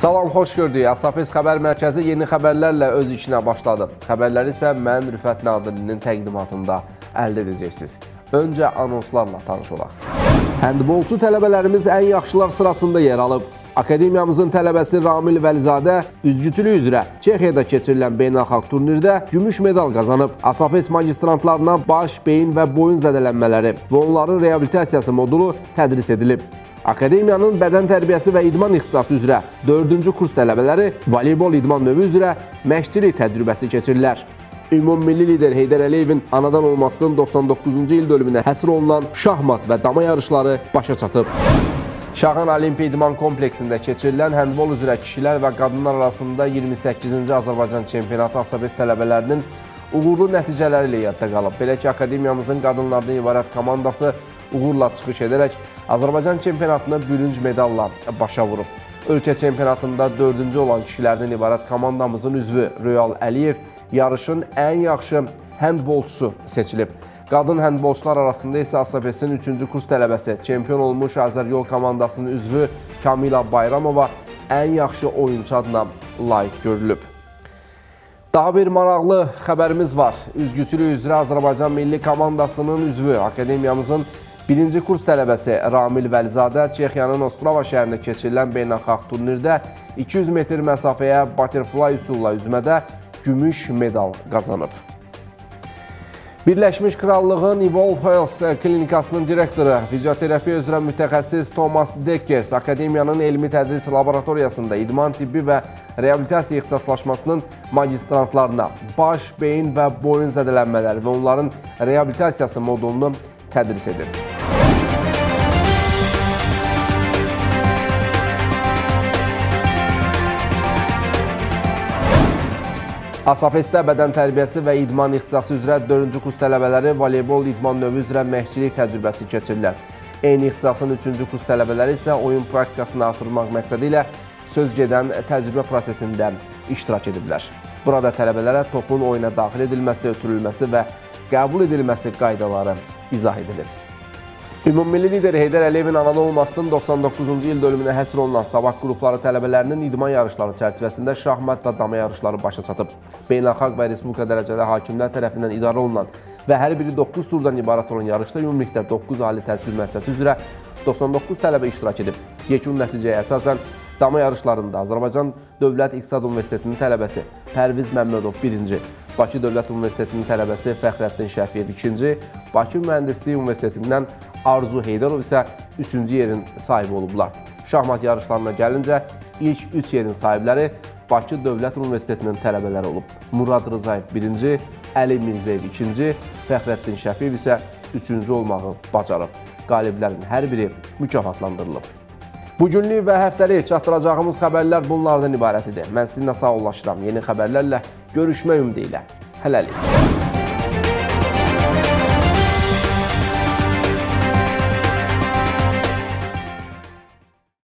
Salam, xoş gördük. Asapes xəbər mərkəzi yeni xəbərlərlə öz işinə başladı. Xəbərləri isə mən Rüfət Nadirlinin təqdimatında əldə edəcəksiniz. Öncə anonslarla tanış olaq. Həndbolçu tələbələrimiz ən yaxşılar sırasında yer alıb. Akademiyamızın tələbəsi Ramil Vəlizadə üzgüçülük üzrə Çexiyada keçirilən beynəlxalq turnirdə gümüş medal qazanıb. Asapes magistrantlarına baş, beyin və boyun zədələnmələri və onların reabilitasiyası modulu tədris edilib. Akademiyanın bədən tərbiyəsi və idman ixtisası üzrə 4-cü kurs tələbələri voleybol idman növü üzrə məşqçilik təcrübəsi keçirirlər. Ümummilli lider Heydər Əliyevin anadan olmasının 99-cu il dönümünə həsr olunan şahmat və dama yarışları başa çatıb. Şahan Olimpiya İdman kompleksində keçirilən həndbol üzrə kişilər və qadınlar arasında 28-ci Azərbaycan çempionatı Asapes tələbələrinin uğurlu nəticələri ilə yadda qalıb. Belə ki, akademiyamızın qadınlardan ibarət komandası uğurla çıxış edərək Azərbaycan çempionatını bürünc medalla başa vurub. Ölkə çempionatında 4-cü olan kişilərdən ibarət komandamızın üzvü Röyal Əliyev yarışın ən yaxşı həndbolçusu seçilib. Qadın həndbolçular arasında isə Asapesin 3-cü kurs tələbəsi, çempion olmuş Azəryol komandasının üzvü Kamila Bayramova ən yaxşı oyunçu adına layiq görülüb. Daha bir maraqlı xəbərimiz var. Üzgüçülük üzrə Azərbaycan milli komandasının üzvü, akademiyamızın 1-ci kurs tələbəsi Ramil Vəlizadə Çexiyanın Ostrava şəhərində keçirilən beynəlxalq turnirdə 200 metr məsafəyə butterfly üsulla üzmədə gümüş medal qazanıb. Birləşmiş Krallığın Evolve Health klinikasının direktoru, fizioterapiya üzrə mütəxəssis Thomas Dekkers akademiyanın elmi tədris laboratoriyasında idman tibbi və reabilitasiya ixtisaslaşmasının magistrantlarına baş, beyin və boyun zədələnmələri və onların reabilitasiyası modulunu tədris edir. Asapesdə bədən tərbiyəsi və idman ixtisası üzrə 4-cü kurs tələbələri voleybol idman növü üzrə məşqçilik təcrübəsi keçirirlər. Eyni ixtisasın 3-cü kurs tələbələri isə oyun praktikasını artırmaq məqsədi ilə söz gedən təcrübə prosesində iştirak ediblər. Burada tələbələrə topun oyuna daxil edilməsi, ötürülməsi və qəbul edilməsi qaydaları izah edilir. Ümummilli lider Heydər Əliyevin anadan olmasının 99-cu il dönümünə həsr olunan sabah qrupları tələbələrinin idman yarışları çərçivəsində şahmat və dama yarışları başa çatıb. Beynəlxalq və respublika dərəcəli hakimlər tərəfindən idarə olunan və hər biri 9 turdan ibarət olan yarışda ümumilikdə 9 ali təhsil müəssisəsi üzrə 99 tələbə iştirak edib. Yekun nəticəyə əsasən dama yarışlarında Azərbaycan Dövlət İqtisad Universitetinin tələbəsi Pərviz Məmmədov 1-ci, Bakı Dövlət Universitetinin tələbəsi Fəxrəddin Şəfiyev 2-ci, Bakı Mühəndislik Universitetindən Arzu Heydərov isə 3-cü yerin sahibi olublar. Şahmat yarışlarına gəlincə, ilk 3 yerin sahibləri Bakı Dövlət Universitetinin tələbələri olub. Murad Rızayev 1-ci, Əli Mirzəyev 2-ci, Fəxrəddin Şəfiyev isə 3-cü olmağı bacarıb. Qaliblərin hər biri mükafatlandırılıb. Bugünlük və həftəlik çatdıracağımız xəbərlər bunlardan ibarət idi. Mən sizinlə sağollaşıram. Yeni xəbərlərlə görüşmək ümidi ilə. Hələlik.